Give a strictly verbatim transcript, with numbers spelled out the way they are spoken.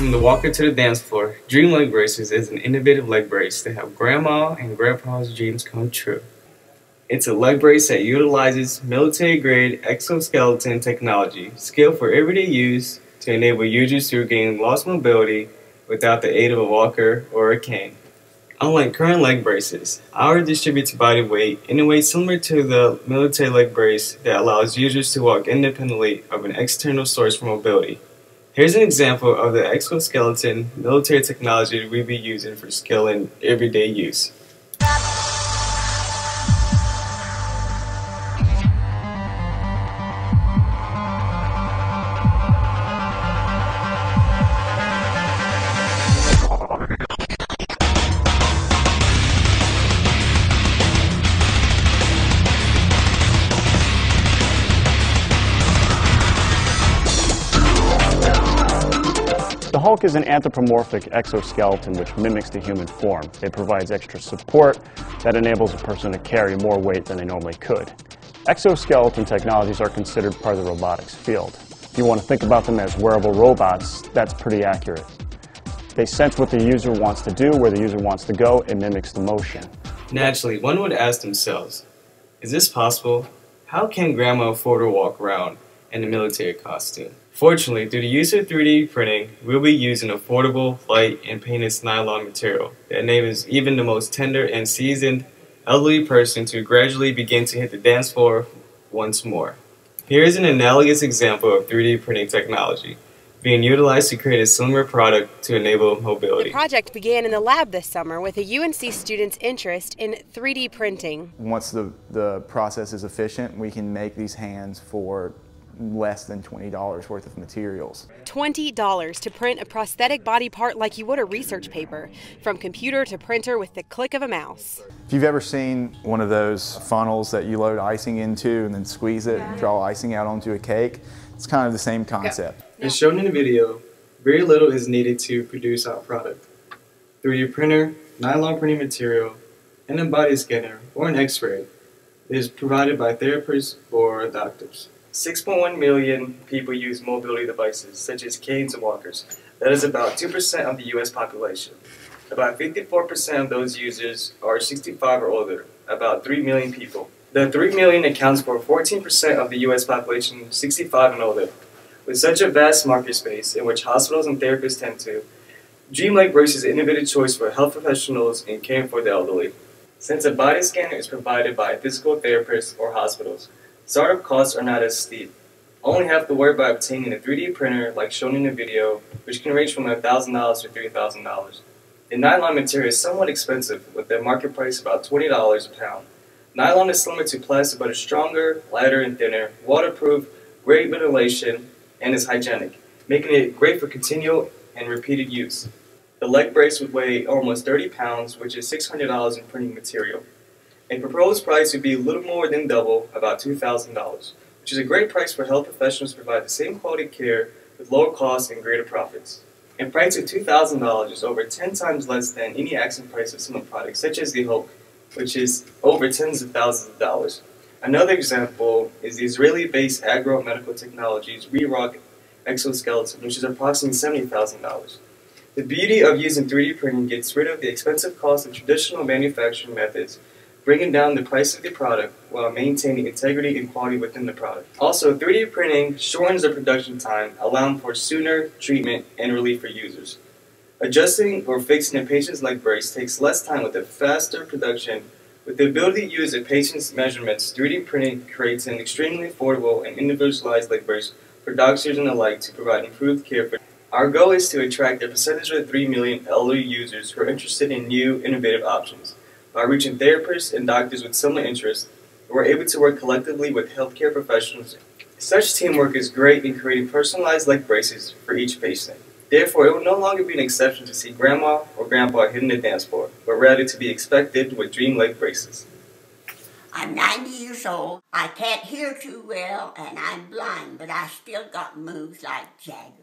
From the walker to the dance floor, Dream Leg Braces is an innovative leg brace to help grandma and grandpa's dreams come true. It's a leg brace that utilizes military-grade exoskeleton technology, scaled for everyday use to enable users to regain lost mobility without the aid of a walker or a cane. Unlike current leg braces, ours distributes body weight in a way similar to the military leg brace that allows users to walk independently of an external source for mobility. Here's an example of the exoskeleton military technology we'll be using for skill and everyday use. The Hulk is an anthropomorphic exoskeleton which mimics the human form. It provides extra support that enables a person to carry more weight than they normally could. Exoskeleton technologies are considered part of the robotics field. If you want to think about them as wearable robots, that's pretty accurate. They sense what the user wants to do, where the user wants to go, and mimics the motion. Naturally, one would ask themselves, is this possible? How can grandma afford to walk around in a military costume? Fortunately, through the use of three D printing, we'll be using affordable, light, and painless nylon material that enables even the most tender and seasoned elderly person to gradually begin to hit the dance floor once more. Here is an analogous example of three D printing technology being utilized to create a similar product to enable mobility. The project began in the lab this summer with a U N C student's interest in three D printing. Once the, the process is efficient, we can make these hands for less than twenty dollars worth of materials. twenty dollars to print a prosthetic body part like you would a research paper, from computer to printer with the click of a mouse. If you've ever seen one of those funnels that you load icing into and then squeeze it and draw icing out onto a cake, it's kind of the same concept. As shown in the video, very little is needed to produce our product. three D printer, nylon printing material, and a body scanner or an X-ray is provided by therapists or doctors. six point one million people use mobility devices such as canes and walkers. That is about two percent of the U S population. About fifty-four percent of those users are sixty-five or older, about three million people. The three million accounts for fourteen percent of the U S population sixty-five and older. With such a vast market space in which hospitals and therapists tend to, Dream Leg Brace is an innovative choice for health professionals in caring for the elderly. Since a body scanner is provided by physical therapists or hospitals, startup costs are not as steep. Only have to worry about obtaining a three D printer like shown in the video, which can range from one thousand dollars to three thousand dollars. The nylon material is somewhat expensive, with their market price about twenty dollars a pound. Nylon is similar to plastic but is stronger, lighter, and thinner, waterproof, great ventilation, and is hygienic, making it great for continual and repeated use. The leg brace would weigh almost thirty pounds, which is six hundred dollars in printing material. A proposed price would be a little more than double, about two thousand dollars, which is a great price for health professionals to provide the same quality care with lower costs and greater profits. And price of two thousand dollars is over ten times less than any accident price of similar products, such as the Hulk, which is over tens of thousands of dollars. Another example is the Israeli-based Agro Medical Technologies ReRock exoskeleton, which is approximately seventy thousand dollars. The beauty of using three D printing gets rid of the expensive cost of traditional manufacturing methods, bringing down the price of the product while maintaining integrity and quality within the product. Also, three D printing shortens the production time, allowing for sooner treatment and relief for users. Adjusting or fixing a patient's leg brace takes less time with a faster production. With the ability to use a patient's measurements, three D printing creates an extremely affordable and individualized leg brace for doctors and the like to provide improved care for. Our goal is to attract a percentage of the three million elderly users who are interested in new, innovative options. By reaching therapists and doctors with similar interests, we're able to work collectively with healthcare professionals. Such teamwork is great in creating personalized leg braces for each patient. Therefore, it will no longer be an exception to see grandma or grandpa hitting the dance floor, but rather to be expected with Dream Leg Braces. I'm ninety years old. I can't hear too well, and I'm blind, but I still got moves like Jagger.